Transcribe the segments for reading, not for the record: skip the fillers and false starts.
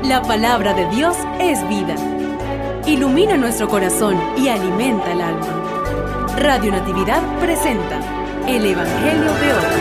La palabra de Dios es vida. Ilumina nuestro corazón y alimenta el alma. Radio Natividad presenta el Evangelio de hoy.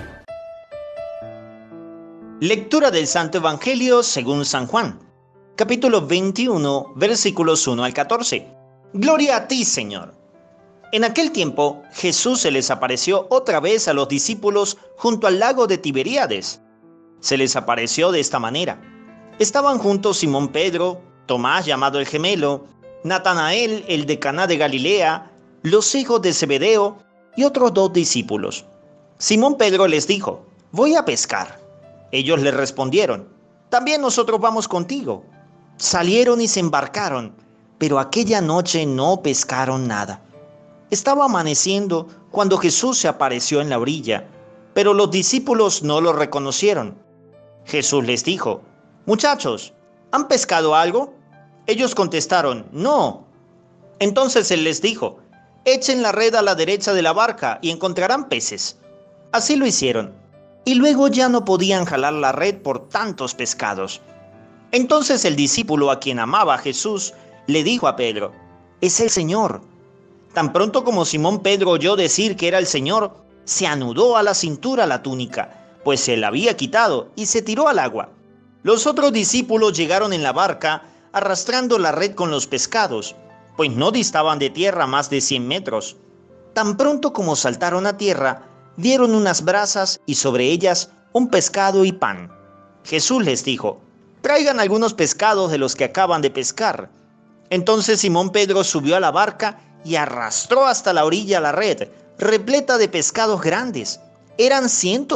Lectura del Santo Evangelio según San Juan, capítulo 21, versículos 1 al 14. Gloria a ti, Señor. En aquel tiempo, Jesús se les apareció otra vez a los discípulos junto al lago de Tiberíades. Se les apareció de esta manera. Estaban juntos Simón Pedro, Tomás llamado el gemelo, Natanael el de Caná de Galilea, los hijos de Zebedeo y otros 2 discípulos. Simón Pedro les dijo: «Voy a pescar». Ellos le respondieron: «También nosotros vamos contigo». Salieron y se embarcaron, pero aquella noche no pescaron nada. Estaba amaneciendo cuando Jesús se apareció en la orilla, pero los discípulos no lo reconocieron. Jesús les dijo: «Muchachos, ¿han pescado algo?». Ellos contestaron: «No». Entonces él les dijo: «Echen la red a la derecha de la barca y encontrarán peces». Así lo hicieron, y luego ya no podían jalar la red por tantos pescados. Entonces el discípulo a quien amaba Jesús le dijo a Pedro: «Es el Señor». Tan pronto como Simón Pedro oyó decir que era el Señor, se anudó a la cintura la túnica, pues se la había quitado, y se tiró al agua. Los otros discípulos llegaron en la barca arrastrando la red con los pescados, pues no distaban de tierra más de 100 metros. Tan pronto como saltaron a tierra, vieron unas brasas y sobre ellas un pescado y pan. Jesús les dijo: «Traigan algunos pescados de los que acaban de pescar». Entonces Simón Pedro subió a la barca y arrastró hasta la orilla la red, repleta de pescados grandes. Eran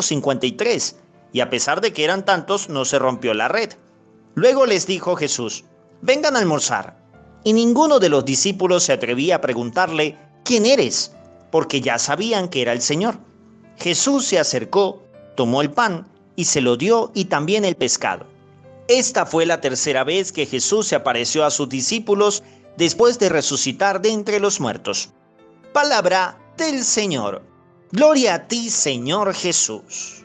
153, y a pesar de que eran tantos, no se rompió la red. Luego les dijo Jesús: «Vengan a almorzar». Y ninguno de los discípulos se atrevía a preguntarle: «¿Quién eres?», porque ya sabían que era el Señor. Jesús se acercó, tomó el pan y se lo dio, y también el pescado. Esta fue la tercera vez que Jesús se apareció a sus discípulos después de resucitar de entre los muertos. Palabra del Señor. Gloria a ti, Señor Jesús.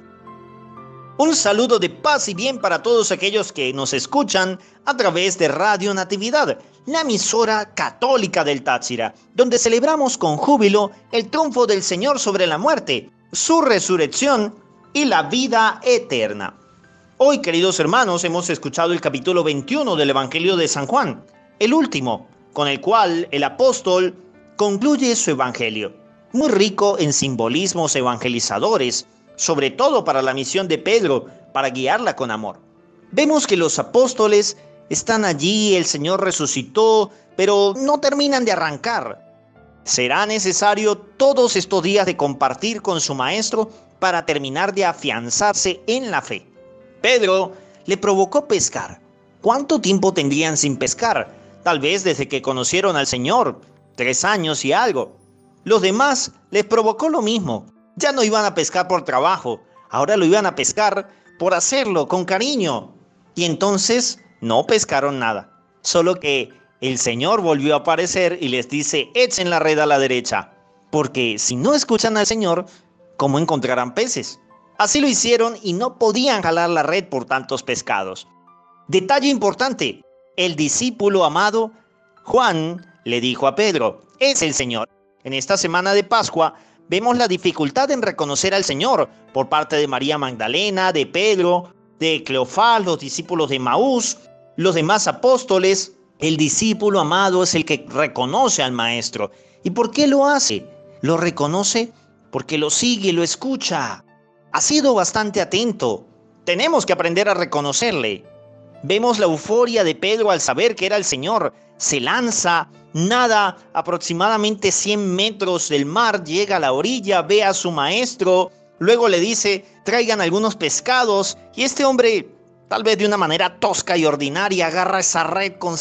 Un saludo de paz y bien para todos aquellos que nos escuchan a través de Radio Natividad, la emisora católica del Táchira, donde celebramos con júbilo el triunfo del Señor sobre la muerte, su resurrección y la vida eterna. Hoy, queridos hermanos, hemos escuchado el capítulo 21 del Evangelio de San Juan, el último, con el cual el apóstol concluye su evangelio, muy rico en simbolismos evangelizadores, sobre todo para la misión de Pedro, para guiarla con amor. Vemos que los apóstoles están allí, el Señor resucitó, pero no terminan de arrancar. Será necesario todos estos días de compartir con su maestro para terminar de afianzarse en la fe. Pedro le provocó pescar. ¿Cuánto tiempo tendrían sin pescar? Tal vez desde que conocieron al Señor, 3 años y algo. Los demás les provocó lo mismo. Ya no iban a pescar por trabajo, ahora lo iban a pescar por hacerlo con cariño. Y entonces no pescaron nada. Solo que el Señor volvió a aparecer y les dice: «Echen la red a la derecha». Porque si no escuchan al Señor, ¿cómo encontrarán peces? Así lo hicieron y no podían jalar la red por tantos pescados. Detalle importante: el discípulo amado, Juan, le dijo a Pedro: «Es el Señor». En esta semana de Pascua vemos la dificultad en reconocer al Señor por parte de María Magdalena, de Pedro, de Cleofás, los discípulos de Maús, los demás apóstoles. El discípulo amado es el que reconoce al Maestro. ¿Y por qué lo hace? Lo reconoce porque lo sigue, lo escucha. Ha sido bastante atento. Tenemos que aprender a reconocerle. Vemos la euforia de Pedro al saber que era el Señor. Se lanza, nada aproximadamente 100 metros del mar, llega a la orilla, ve a su maestro, luego le dice: «Traigan algunos pescados», y este hombre, tal vez de una manera tosca y ordinaria, agarra esa red con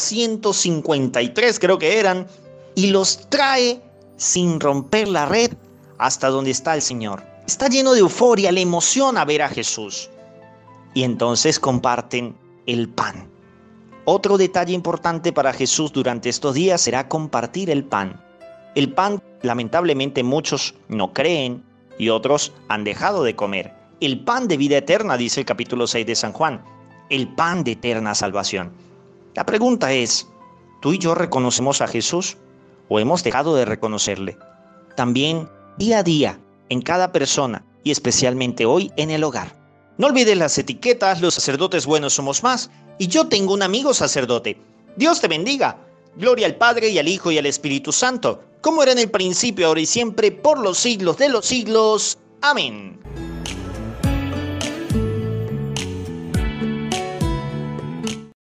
153, creo que eran, y los trae sin romper la red hasta donde está el Señor. Está lleno de euforia, le emociona ver a Jesús. Y entonces comparten el pan. Otro detalle importante para Jesús durante estos días será compartir el pan. El pan, lamentablemente, muchos no creen y otros han dejado de comer. El pan de vida eterna, dice el capítulo 6 de San Juan. el pan de eterna salvación. La pregunta es, ¿tú y yo reconocemos a Jesús o hemos dejado de reconocerle? También, día a día, en cada persona y especialmente hoy en el hogar. No olvides las etiquetas, los sacerdotes buenos somos más, y yo tengo un amigo sacerdote. Dios te bendiga. Gloria al Padre y al Hijo y al Espíritu Santo, como era en el principio, ahora y siempre, por los siglos de los siglos. Amén.